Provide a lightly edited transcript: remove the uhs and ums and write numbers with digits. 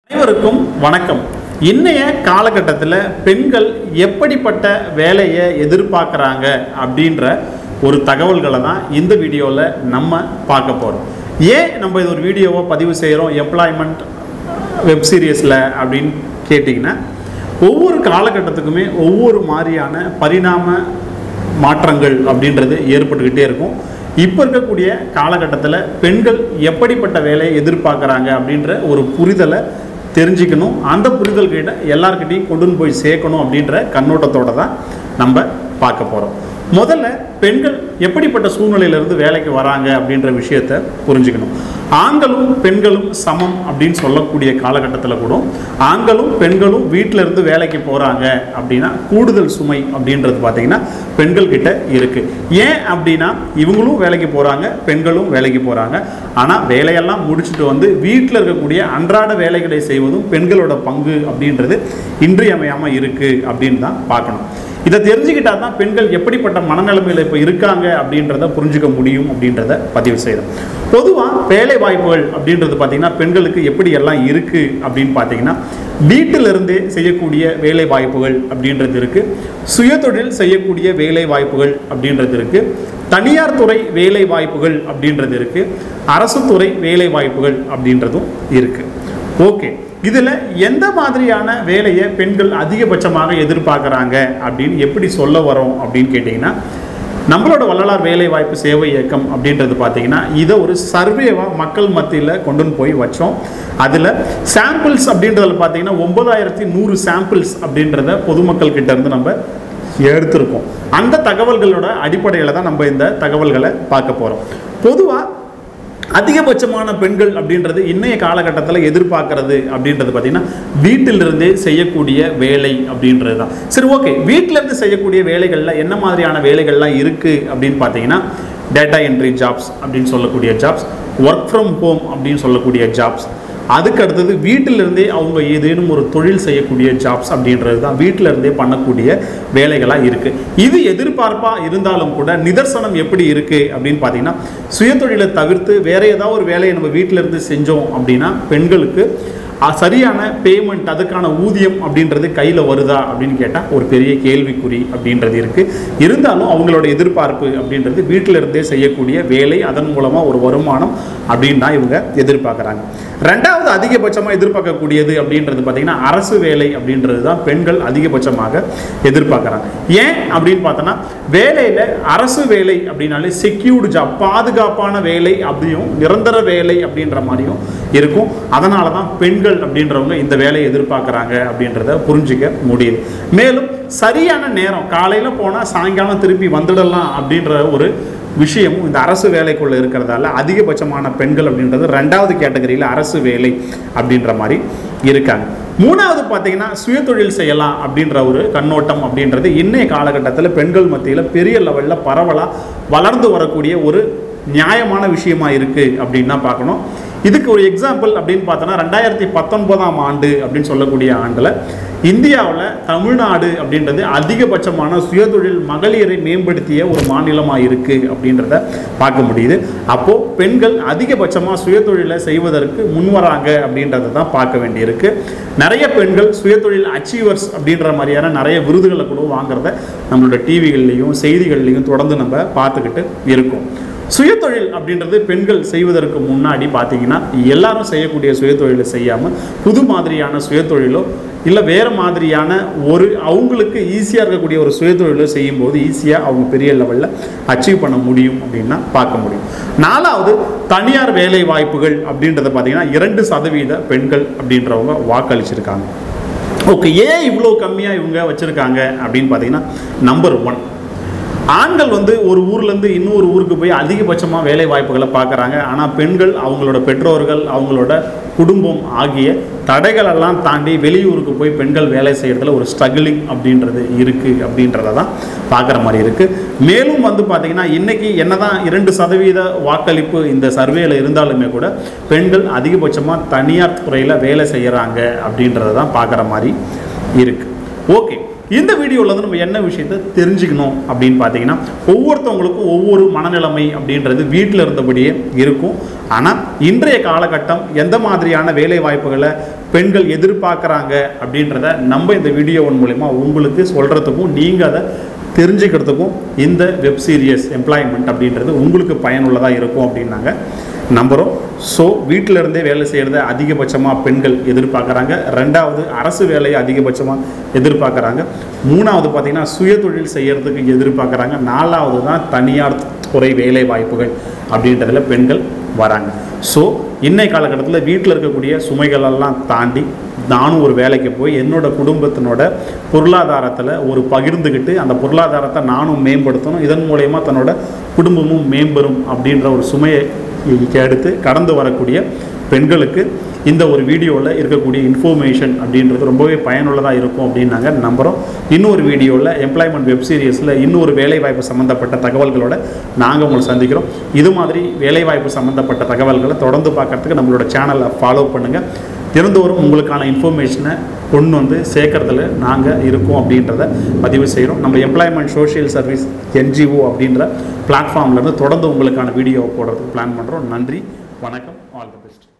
அனைவருக்கும் வணக்கம். இன்னைய காலகட்டத்தில் பெண்கள் எப்படிப்பட்ட வேலையை எதிர்பார்க்குறாங்க அப்படின்ற ஒரு தகவல்களை தான் இந்த வீடியோவில் நம்ம பார்க்க போகிறோம். ஏன் நம்ம இது ஒரு வீடியோவை பதிவு செய்கிறோம் எம்ப்ளாய்மெண்ட் வெப் சீரிஸில் அப்படின்னு கேட்டிங்கன்னா, ஒவ்வொரு காலகட்டத்துக்குமே ஒவ்வொரு மாதிரியான பரிணாம மாற்றங்கள் அப்படின்றது ஏற்பட்டுக்கிட்டே இருக்கும். இப்போ இருக்கக்கூடிய காலகட்டத்தில் பெண்கள் எப்படிப்பட்ட வேலையை எதிர்பார்க்குறாங்க அப்படின்ற ஒரு புரிதலை தெரிஞ்சுக்கணும். அந்த புரிதல் கிட்ட எல்லார்கிட்டையும் கொண்டு போய் சேர்க்கணும் அப்படின்ற கண்ணோட்டத்தோடு தான் நம்ம பார்க்க போகிறோம். முதல்ல பெண்கள் எப்படிப்பட்ட சூழ்நிலையிலிருந்து வேலைக்கு வராங்க அப்படின்ற விஷயத்தை புரிஞ்சுக்கணும். ஆண்களும் பெண்களும் சமம் அப்படின்னு சொல்லக்கூடிய காலகட்டத்தில் கூட ஆண்களும் பெண்களும் வீட்டில் இருந்து வேலைக்கு போகிறாங்க அப்படின்னா கூடுதல் சுமை அப்படின்றது பார்த்திங்கன்னா பெண்கள் கிட்ட இருக்குது. ஏன் அப்படின்னா இவங்களும் வேலைக்கு போகிறாங்க, பெண்களும் வேலைக்கு போகிறாங்க. ஆனால் வேலையெல்லாம் முடிச்சுட்டு வந்து வீட்டில் இருக்கக்கூடிய அன்றாட வேலைகளை செய்வதும் பெண்களோட பங்கு அப்படின்றது இன்றியமையாமல் இருக்குது அப்படின்னு தான் பார்க்கணும். இதை தெரிஞ்சுக்கிட்டா தான் பெண்கள் எப்படிப்பட்ட மனநிலைமையில் இப்போ இருக்காங்க அப்படின்றத புரிஞ்சுக்க முடியும் அப்படின்றத பதிவு செய்கிறோம். பொதுவாக வேலை வாய்ப்புகள் அப்படின்றது பார்த்திங்கன்னா பெண்களுக்கு எப்படி எல்லாம் இருக்குது அப்படின்னு பார்த்தீங்கன்னா, வீட்டிலிருந்தே செய்யக்கூடிய வேலை வாய்ப்புகள் அப்படின்றது இருக்குது, சுயதொழில் செய்யக்கூடிய வேலை வாய்ப்புகள் அப்படின்றது இருக்குது, தனியார் துறை வேலை வாய்ப்புகள் அப்படின்றது இருக்குது, அரசு துறை வேலை வாய்ப்புகள் அப்படின்றதும் இருக்குது. ஓகே, இதில் எந்த மாதிரியான வேலையை பெண்கள் அதிகபட்சமாக எதிர்பார்க்குறாங்க அப்படின்னு எப்படி சொல்ல வரோம் அப்படின்னு கேட்டிங்கன்னா, நம்மளோட வள்ளலார் வேலைவாய்ப்பு சேவை இயக்கம் அப்படின்றது பார்த்திங்கன்னா இதை ஒரு சர்வேவாக மக்கள் மத்தியில் கொண்டு போய் வச்சோம். அதில் சாம்பிள்ஸ் அப்படின்றதில் பார்த்திங்கன்னா 9100 சாம்பிள்ஸ் அப்படின்றத பொதுமக்கள் கிட்ட இருந்து நம்ம எடுத்திருக்கோம். அந்த தகவல்களோட அடிப்படையில் தான் நம்ம இந்த தகவல்களை பார்க்க போகிறோம். பொதுவாக அதிகபட்சமான பெண்கள் அப்படின்றது இன்றைய காலகட்டத்தில் எதிர்பார்க்கறது அப்படின்றது பார்த்திங்கன்னா வீட்டிலிருந்தே செய்யக்கூடிய வேலை அப்படின்றது தான். சரி, ஓகே, வீட்டிலேருந்து செய்யக்கூடிய வேலைகளில் என்ன மாதிரியான வேலைகள்லாம் இருக்குது அப்படின்னு பார்த்தீங்கன்னா, டேட்டா என்ட்ரி ஜாப்ஸ் அப்படின்னு சொல்லக்கூடிய ஜாப்ஸ், ஒர்க் ஃப்ரம் ஹோம் அப்படின்னு சொல்லக்கூடிய ஜாப்ஸ், அதுக்கு அடுத்தது வீட்டிலிருந்தே அவங்க ஏதேனும் ஒரு தொழில் செய்யக்கூடிய ஜாப்ஸ் அப்படின்றது தான் வீட்டிலிருந்தே பண்ணக்கூடிய வேலைகளாக இருக்குது. இது எதிர்பார்ப்பாக இருந்தாலும் கூட நிதர்சனம் எப்படி இருக்குது அப்படின்னு பார்த்தீங்கன்னா, சுயதொழிலை தவிர்த்து வேறு ஏதாவது ஒரு வேலையை நம்ம வீட்டிலிருந்து செஞ்சோம் அப்படின்னா பெண்களுக்கு சரியான பேமெண்ட், அதுக்கான ஊதியம் அப்படின்றது கையில் வருதா அப்படின்னு கேட்டால் ஒரு பெரிய கேள்விக்குறி அப்படின்றது இருக்குது. இருந்தாலும் அவங்களோட எதிர்பார்ப்பு அப்படின்றது வீட்டில் இருந்தே செய்யக்கூடிய வேலை, அதன் மூலமாக ஒரு வருமானம் அப்படின்னு தான் இவங்க எதிர்பார்க்குறாங்க. ரெண்டாவது அதிகபட்சமாக எதிர்பார்க்கக்கூடியது அப்படின்றது பார்த்திங்கன்னா அரசு வேலை அப்படின்றது தான் பெண்கள் அதிகபட்சமாக எதிர்பார்க்குறாங்க. ஏன் அப்படின்னு பார்த்தோன்னா, வேலையில் அரசு வேலை அப்படின்னாலே செக்யூர்டு ஜாப், பாதுகாப்பான வேலை அப்படியும் நிரந்தர வேலை அப்படின்ற மாதிரியும் இருக்கும். அதனால தான் பெண்கள் அப்படின்றவங்க இந்த வேலையை எதிர்பார்க்குறாங்க அப்படின்றத புரிஞ்சிக்க முடியுது. மேலும் சரியான நேரம், காலையில் போனால் சாயங்காலம் திருப்பி வந்துடலாம் அப்படின்ற ஒரு விஷயமும் இந்த அரசு வேலைக்குள்ளே இருக்கிறதால அதிகபட்சமான பெண்கள் அப்படின்றது ரெண்டாவது கேட்டகரியில் அரசு வேலை அப்படின்ற மாதிரி இருக்காங்க. மூணாவது பார்த்தீங்கன்னா சுயதொழில் செய்யலாம் அப்படின்ற ஒரு கண்ணோட்டம் அப்படின்றது இன்றைய காலகட்டத்தில் பெண்கள் மத்தியில் பெரிய லெவலில் பரவலாக வளர்ந்து வரக்கூடிய ஒரு நியாயமான விஷயமா இருக்குது அப்படின்னு தான் பார்க்கணும். இதுக்கு ஒரு எக்ஸாம்பிள் அப்படின்னு பார்த்தோன்னா 2019ஆம் ஆண்டு அப்படின்னு சொல்லக்கூடிய ஆண்டில் இந்தியாவில் தமிழ்நாடு அப்படின்றது அதிகபட்சமான சுயதொழில் மகளிரை மேம்படுத்திய ஒரு மாநிலமாக இருக்குது அப்படின்றத பார்க்க முடியுது. அப்போது பெண்கள் அதிகபட்சமாக சுயதொழிலை செய்வதற்கு முன்வராங்க அப்படின்றத தான் பார்க்க வேண்டியிருக்கு. நிறைய பெண்கள் சுயதொழில் அச்சீவர்ஸ் அப்படின்ற மாதிரியான நிறைய விருதுகளை கூட வாங்குறத நம்மளோட டிவிகள்லையும் செய்திகள்லையும் தொடர்ந்து நம்ம பார்த்துக்கிட்டு இருக்கோம். சுயதொழில் அப்படின்றது பெண்கள் செய்வதற்கு முன்னாடி பார்த்தீங்கன்னா எல்லாரும் செய்யக்கூடிய சுயதொழிலை செய்யாமல் புது மாதிரியான சுயதொழிலோ இல்லை வேறு மாதிரியான ஒரு அவங்களுக்கு ஈஸியாக இருக்கக்கூடிய ஒரு சுயதொழிலோ செய்யும்போது ஈஸியாக அவங்க பெரிய லெவலில் அச்சீவ் பண்ண முடியும் அப்படின்னா பார்க்க முடியும். நாலாவது தனியார் வேலை வாய்ப்புகள் அப்படின்றத பார்த்தீங்கன்னா 2% பெண்கள் அப்படின்றவங்க வாக்களிச்சிருக்காங்க. ஓகே, ஏன் இவ்வளோ கம்மியாக இவங்க வச்சுருக்காங்க அப்படின்னு பார்த்தீங்கன்னா, நம்பர் 1, ஆண்கள் ஒரு ஊர்லேருந்து இன்னொரு ஊருக்கு போய் அதிகபட்சமாக வேலை வாய்ப்புகளை பார்க்குறாங்க. ஆனால் பெண்கள் அவங்களோட பெற்றோர்கள், அவங்களோட குடும்பம் ஆகிய தடைகளெல்லாம் தாண்டி வெளியூருக்கு போய் பெண்கள் வேலை செய்கிறதுல ஒரு ஸ்ட்ரகிளிங் அப்படின்றது இருக்குது அப்படின்றத தான் பார்க்குற மாதிரி இருக்குது. மேலும் பார்த்திங்கன்னா இன்றைக்கி என்ன தான் 2% வாக்களிப்பு இந்த சர்வேயில் இருந்தாலுமே கூட பெண்கள் அதிகபட்சமாக தனியார் துறையில் வேலை செய்கிறாங்க அப்படின்றத தான் பார்க்குற மாதிரி இருக்குது. ஓகே, இந்த வீடியோவில் வந்து நம்ம என்ன விஷயத்தை தெரிஞ்சுக்கணும் அப்படின்னு பார்த்தீங்கன்னா, ஒவ்வொருத்தவங்களுக்கும் ஒவ்வொரு மனநிலைமை அப்படின்றது வீட்டில் இருந்தபடியே இருக்கும். ஆனால் இன்றைய காலகட்டம் எந்த மாதிரியான வேலை வாய்ப்புகளை பெண்கள் எதிர்பார்க்குறாங்க அப்படின்றத நம்ம இந்த வீடியோவின் மூலமா உங்களுக்கு சொல்கிறதுக்கும் நீங்கள் அதை தெரிஞ்சுக்கிறதுக்கும் இந்த வெப் சீரிஸ் எம்ப்ளாய்மெண்ட் அப்படின்றது உங்களுக்கு பயனுள்ளதாக இருக்கும் அப்படின்னாங்க நம்புகிறோம். ஸோ வீட்டில் இருந்தே வேலை செய்கிறத அதிகபட்சமாக பெண்கள் எதிர்பார்க்குறாங்க. ரெண்டாவது, அரசு வேலையை அதிகபட்சமாக எதிர்பார்க்குறாங்க. மூணாவது பார்த்திங்கன்னா சுயதொழில் செய்கிறதுக்கு எதிர்பார்க்குறாங்க. நாலாவது தான் தனியார் துறை வேலை வாய்ப்புகள் அப்படின்றதுல பெண்கள் வராங்க. ஸோ இன்னைய காலகட்டத்தில் வீட்டில் இருக்கக்கூடிய சுமைகளெல்லாம் தாண்டி நானும் ஒரு வேலைக்கு போய் என்னோட குடும்பத்தினோட பொருளாதாரத்தில் ஒரு பகிர்ந்துக்கிட்டு அந்த பொருளாதாரத்தை நானும் மேம்படுத்தணும், இதன் மூலயமா தன்னோட குடும்பமும் மேம்பெறும் அப்படின்ற ஒரு சுமையை எடுத்து கடந்து வரக்கூடிய பெண்களுக்கு இந்த ஒரு வீடியோவில் இருக்கக்கூடிய இன்ஃபர்மேஷன் அப்படின்றது ரொம்பவே பயனுள்ளதாக இருக்கும் அப்படின்னு நாங்கள் நம்புகிறோம். இன்னொரு வீடியோவில் எம்ப்ளாய்மெண்ட் வெப் சீரிஸில் இன்னொரு வேலைவாய்ப்பு சம்மந்தப்பட்ட தகவல்களோட நாங்கள் உங்களை சந்திக்கிறோம். இது மாதிரி வேலைவாய்ப்பு சம்மந்தப்பட்ட தகவல்களை தொடர்ந்து பார்க்குறதுக்கு நம்மளோட சேனலை ஃபாலோ பண்ணுங்கள். தினந்தோறும் உங்களுக்கான இன்ஃபர்மேஷனை கொண்டு வந்து சேர்க்கறதுல நாங்கள் இருக்கோம் அப்படின்றத பதிவு செய்கிறோம். நம்ம எம்ப்ளாய்மெண்ட் சோஷியல் சர்வீஸ் NGO அப்படின்ற பிளாட்ஃபார்ம்லேருந்து தொடர்ந்து உங்களுக்கான வீடியோவை போடுறதுக்கு பிளான் பண்ணுறோம். நன்றி, வணக்கம், ஆல் தி பெஸ்ட்.